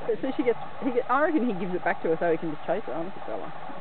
But so I reckon he gives it back to her so he can just chase her, honestly, fella.